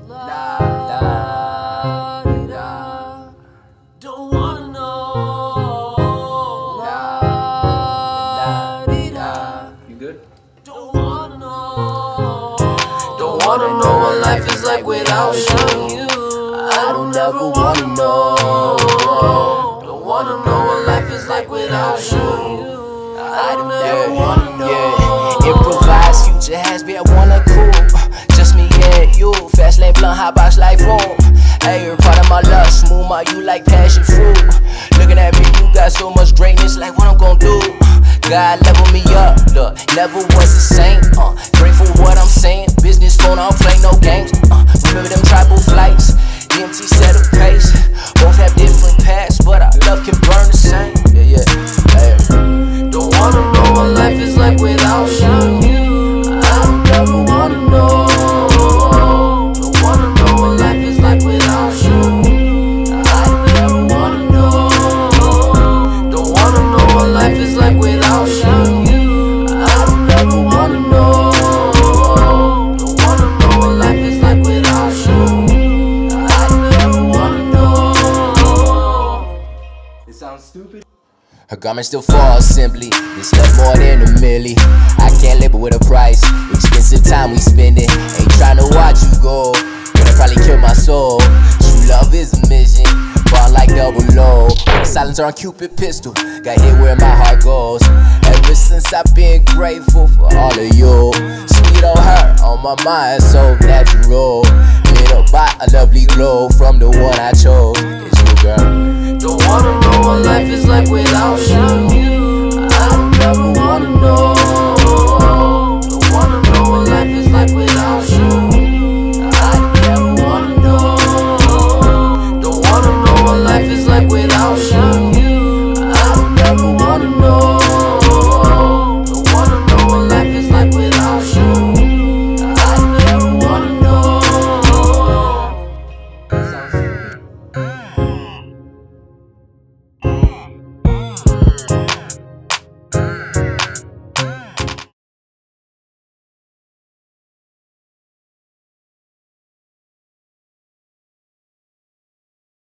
Don't wanna know. You good? Don't wanna know. Don't wanna know what life is like without you. I don't ever wanna know. Don't wanna know what life is like without you. I don't ever wanna know. Improvise, future has been wanna cool. Just me and you, fast lane blunt, hot box like room. Hey, you're part of my lust, smooth my you like passion fruit. Looking at me, you got so much greatness, like what I'm gon' do. God level me up, look, never was the same. Grateful for what I'm saying, business phone, I don't play no games. Remember them tribal flights, DMT set a pace. Both have different paths, but our love can burn the same. Yeah, hey. Don't wanna know what life is like without you. I don't ever wanna know. Don't wanna know what life is like without you. I don't ever wanna know. Don't wanna know what life is like without you. I don't ever wanna know. Don't wanna know what life is like without you. I don't ever wanna know. It sounds stupid. Her garment still falls simply. This love more than a milli. I can't label with a price. Expensive time we spending. Ain't tryna watch you go. Gonna probably kill my soul. True love is a mission. Bond like double low. Silencer on Cupid pistol. Got hit where my heart goes. Ever since I've been grateful for all of you. Sweet on her, on my mind, so natural. Lit up by a lovely glow from the one I chose. It's you, girl. Don't wanna know what life is like without you.